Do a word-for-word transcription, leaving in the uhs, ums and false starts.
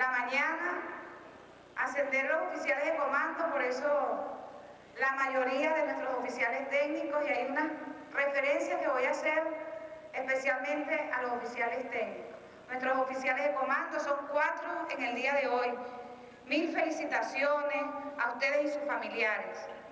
la mañana, ascender los oficiales de comando, por eso la mayoría de nuestros oficiales técnicos, y hay una referencia que voy a hacer especialmente a los oficiales técnicos. Nuestros oficiales de comando son cuatro en el día de hoy. Mil felicitaciones a ustedes y sus familiares.